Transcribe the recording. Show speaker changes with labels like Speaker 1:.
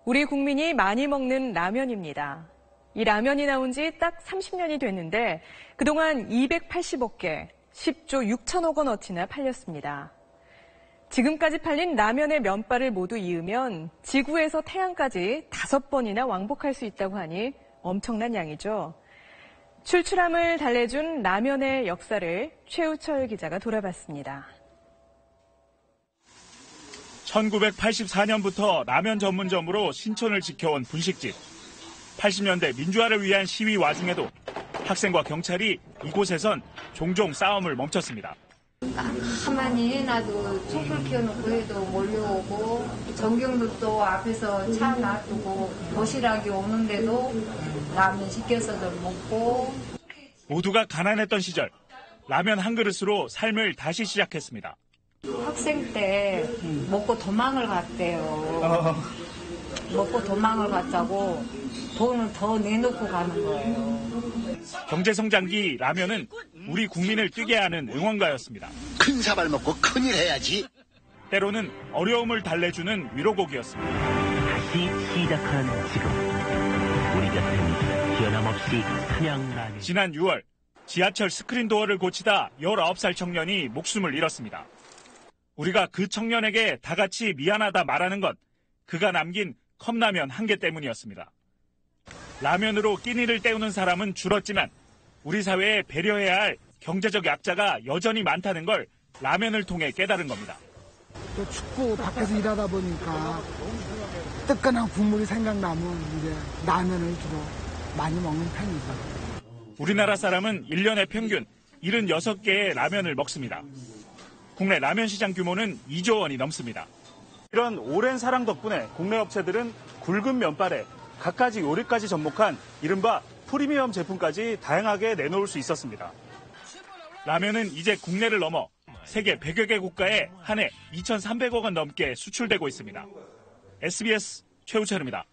Speaker 1: 우리 국민이 많이 먹는 라면입니다. 이 라면이 나온 지 딱 30년이 됐는데 그동안 280억 개, 10조 6천억 원어치나 팔렸습니다. 지금까지 팔린 라면의 면발을 모두 이으면 지구에서 태양까지 5번이나 왕복할 수 있다고 하니 엄청난 양이죠. 출출함을 달래준 라면의 역사를 최우철 기자가 돌아봤습니다.
Speaker 2: 1984년부터 라면 전문점으로 신촌을 지켜온 분식집. 80년대 민주화를 위한 시위 와중에도 학생과 경찰이 이곳에선 종종 싸움을 멈췄습니다.
Speaker 3: 가만히 해놔도 촛불 켜놓고 해도 몰려오고 전경들도 앞에서 차 놔두고 도시락이 오는데도 라면 시켜서들 먹고.
Speaker 2: 모두가 가난했던 시절 라면 한 그릇으로 삶을 다시 시작했습니다.
Speaker 3: 학생 때 먹고 도망을 갔대요. 먹고 도망을 갔다고 돈을 더 내놓고 가는 거예요.
Speaker 2: 경제성장기 라면은 우리 국민을 뛰게 하는 응원가였습니다.
Speaker 4: 큰 사발 먹고 큰일 해야지.
Speaker 2: 때로는 어려움을 달래주는 위로곡이었습니다.
Speaker 5: 다시 시작하는 지금 우리 곁은 변함없이 한양라면.
Speaker 2: 지난 6월 지하철 스크린 도어를 고치다 19살 청년이 목숨을 잃었습니다. 우리가 그 청년에게 다 같이 미안하다 말하는 건 그가 남긴 컵라면 한 개 때문이었습니다. 라면으로 끼니를 때우는 사람은 줄었지만 우리 사회에 배려해야 할 경제적 약자가 여전히 많다는 걸 라면을 통해 깨달은 겁니다.
Speaker 6: 또 춥고 밖에서 일하다 보니까 뜨끈한 국물이 생각나면 이제 라면을 주로 많이 먹는 편이죠.
Speaker 2: 우리나라 사람은 1년에 평균 76개의 라면을 먹습니다. 국내 라면 시장 규모는 2조 원이 넘습니다. 이런 오랜 사랑 덕분에 국내 업체들은 굵은 면발에 갖가지 요리까지 접목한 이른바 프리미엄 제품까지 다양하게 내놓을 수 있었습니다. 라면은 이제 국내를 넘어 세계 100여 개 국가에 한 해 2,300억 원 넘게 수출되고 있습니다. SBS 최우철입니다.